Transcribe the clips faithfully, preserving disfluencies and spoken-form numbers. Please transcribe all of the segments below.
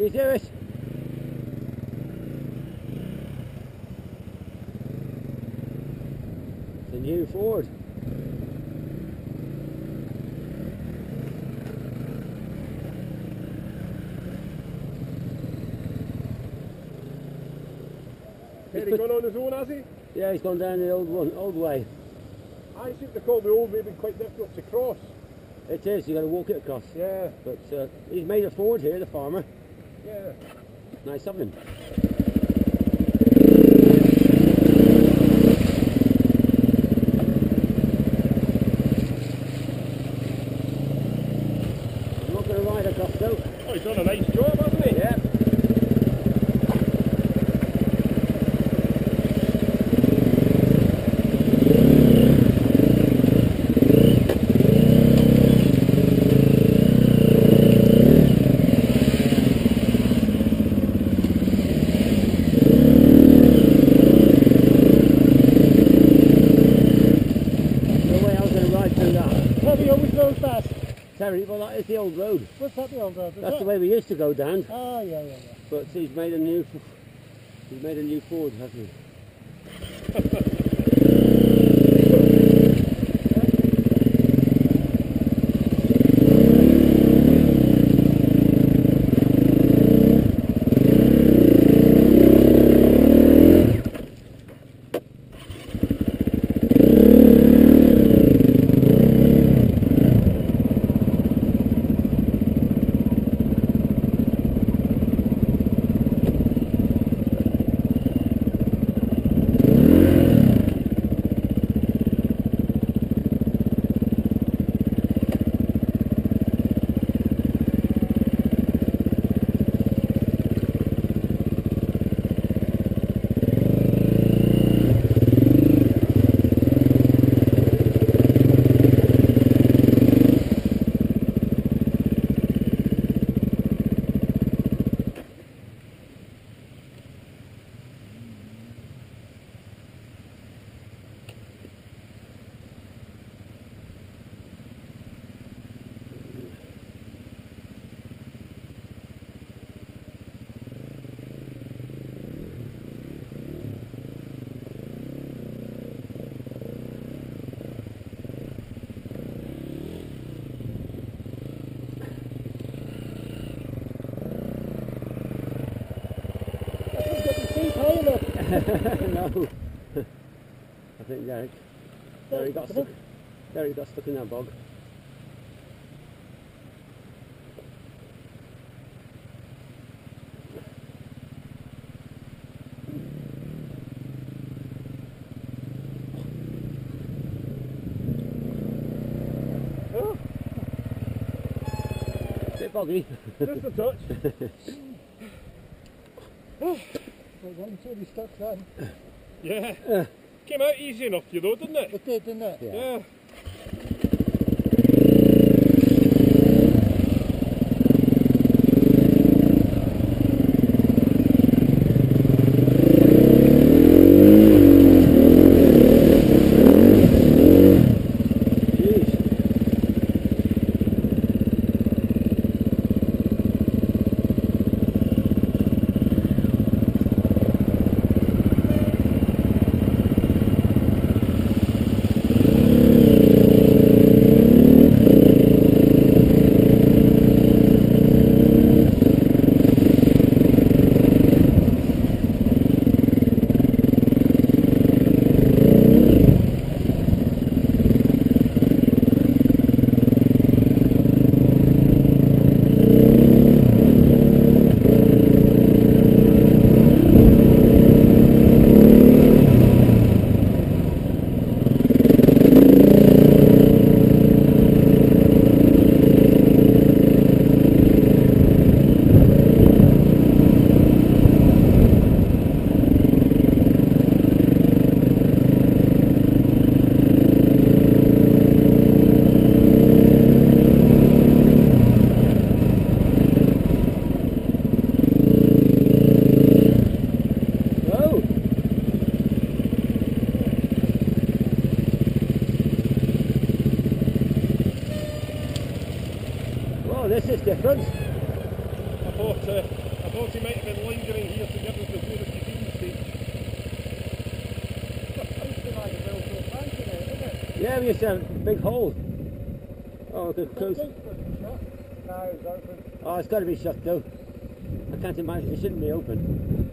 you do it? It's a new Ford. Has he gone on his own, has he? Yeah, he's gone down the old one, old way. I seem to call the old way being quite difficult to cross. It is, you got to walk it across. Yeah. But uh, he's made a Ford here, the farmer. Yeah. Nice of him. I'm not going to ride across though. Oh, he's done a nice job, hasn't he? Yeah. Terry, well that is the old road. What's that, the old road? That's the way we used to go down. Oh, yeah, yeah, yeah. But he's made a new, he's made a new Ford, hasn't he? No. I think Derek. There he got stuck. There he got stuck in that bog. Oh. Bit boggy. Just a touch. Oh. Well, I'm sure he stuck then. Yeah. Uh, Came out easy enough for you though, didn't it? It did, didn't it? Yeah. Yeah. This is different. I thought uh, thought he might have been lingering here to give us the beauty feeding stage. Yeah, we used to have a big hole. Oh, I could close. No, it's open. Oh, it's got to be shut though. I can't imagine, it shouldn't be open.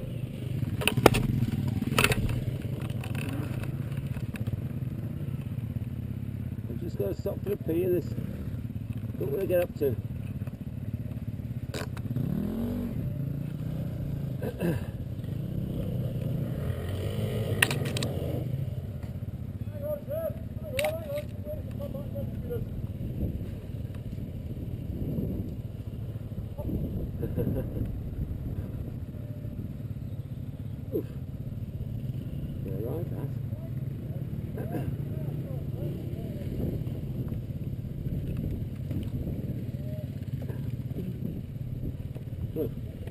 I've just got to stop for a pee in this. Don't want to get up to. Oof. Yeah, right, that. Look.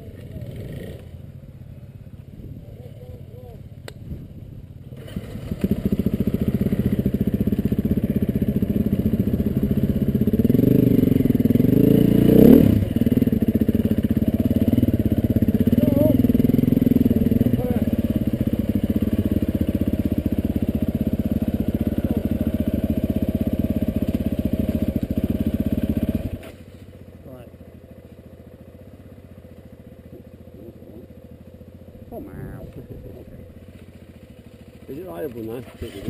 Is it rideable now?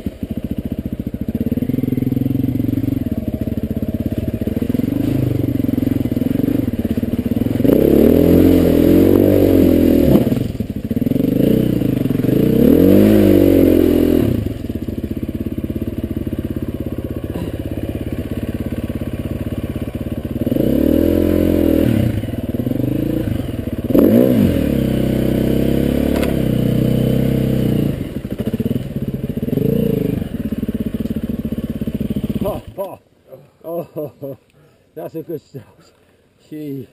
Oh, oh, oh, oh, oh, that's a good start. Gee.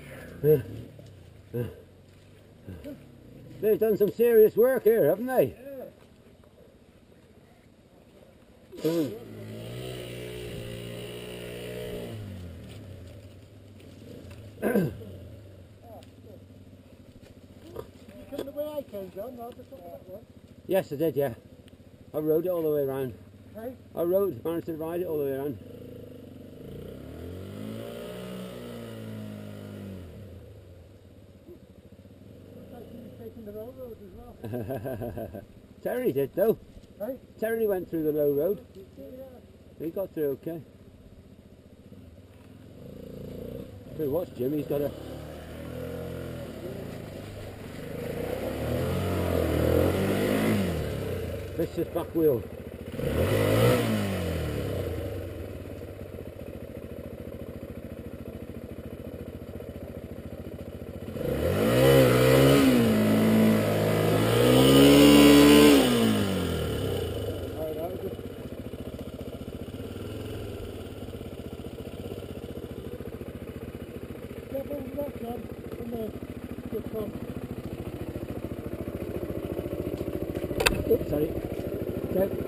They've done some serious work here, haven't they? Yeah. Mm. Yes, I did, yeah. I rode it all the way around. Hey? I rode, managed to ride it all the way around. Taking the low road as well. Terry did though. Hey? Terry went through the low road. Yeah. He got through okay. Hey, watch Jim, he's got a... vicious back wheel. Oops, sorry. Okay.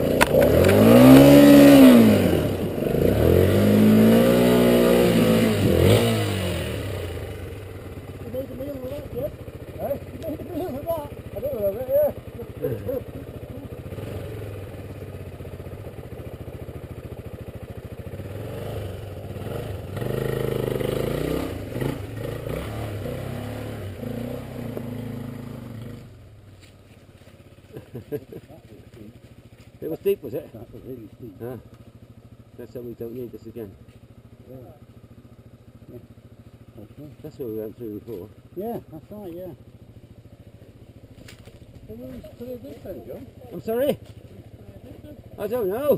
It was deep, was it? That was really steep. Ah, that's why we don't need this again. Yeah. Yeah. Okay. That's what we went through before. Yeah, that's right, yeah. So where was clear this then, John? I'm sorry? I don't know.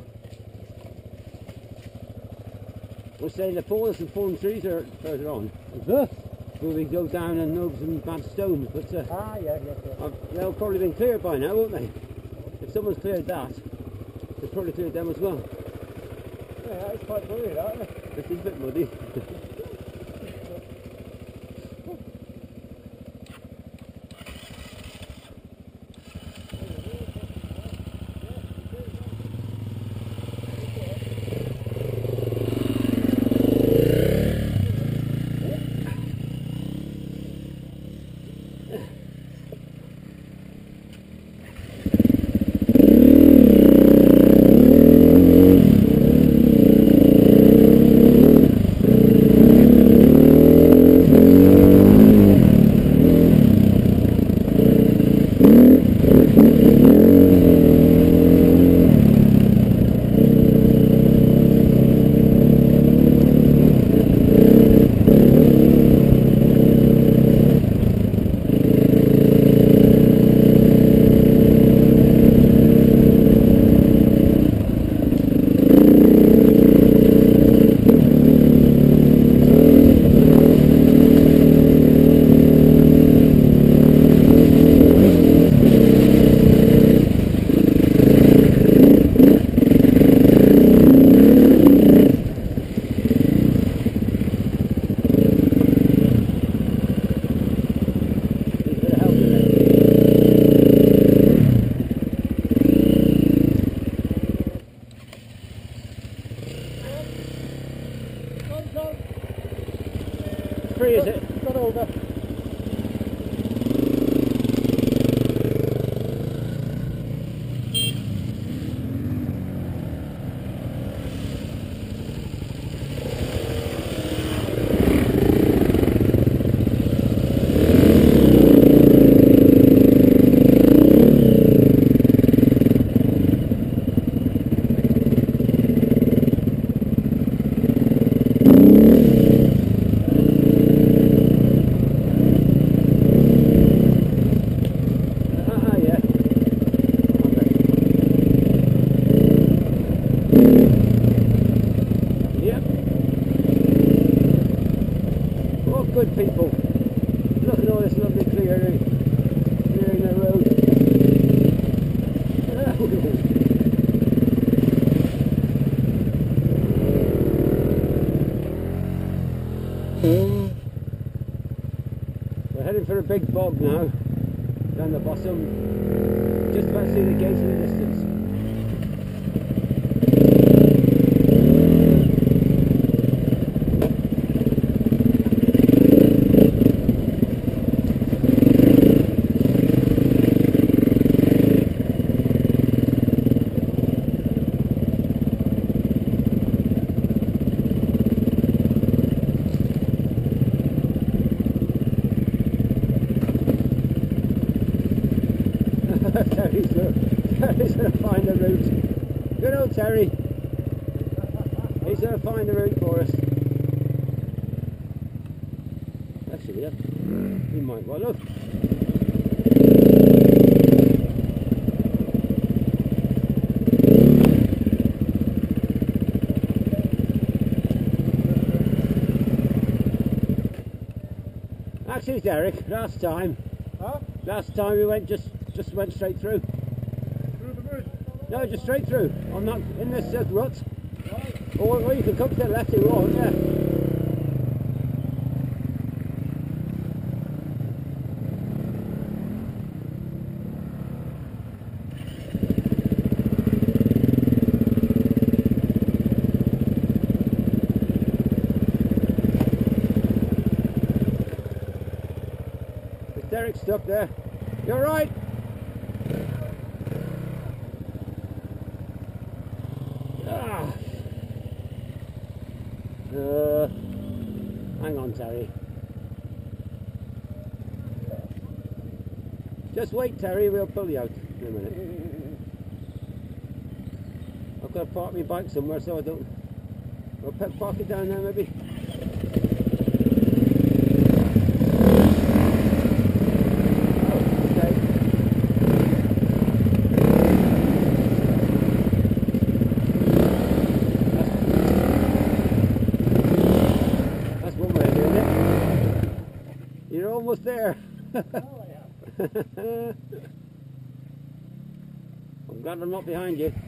We're saying the forest and fallen trees are further on. Huh? Where we go down and over some bad stones, but uh, Ah, yeah, yeah, yeah. uh, they'll probably been cleared by now, won't they? If someone's cleared that, they've probably cleared them as well. Yeah, it's quite muddy, isn't it? It is a bit muddy. free, is it? Got over. Good people. Look at all this lovely clearing, clearing the road. We're heading for a big bog now, down the bottom. Just about to see the gates in the distance. Terry's going to find the route. Good old Terry. He's going to find the route for us. Actually, yeah. He might well look. Actually, Derek, last time, huh? last time we went just just went straight through. Through the bush? No, just straight through. I'm not in this uh, rut. Right. Or, or you can come to the left if you want, yeah. There's Derek stuck there. You're right. Ah. Uh, hang on, Terry. Just wait, Terry, we'll pull you out in a minute. I've got to park my bike somewhere so I don't... I'll park it down there maybe. You're almost there. Oh, I am. I'm glad I'm not behind you.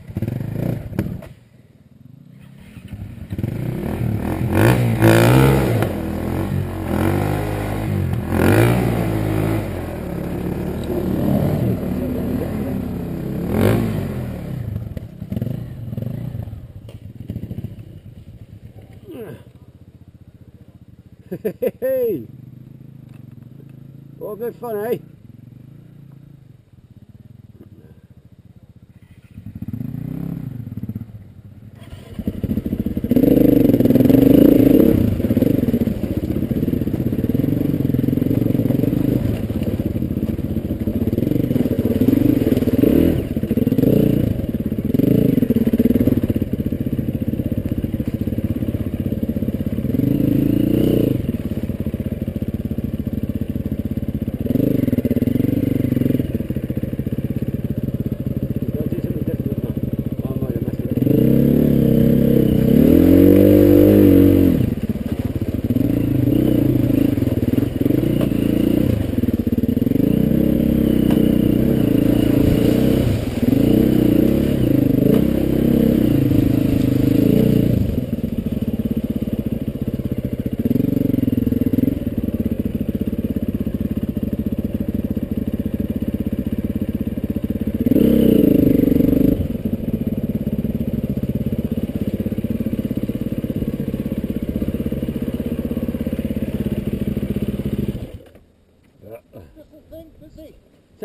Hey! All good fun, eh?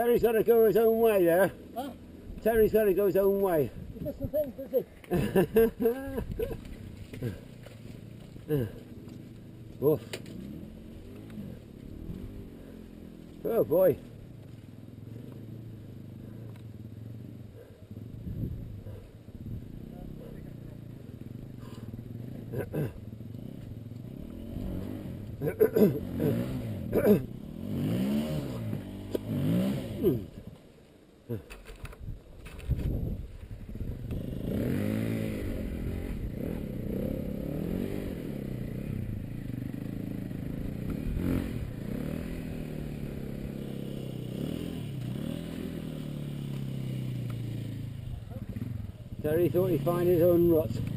Terry's got to go his own way there. Huh? Terry's got to go his own way. He does some things, does he? Woof. Oh boy. Terry thought he'd find his own rut.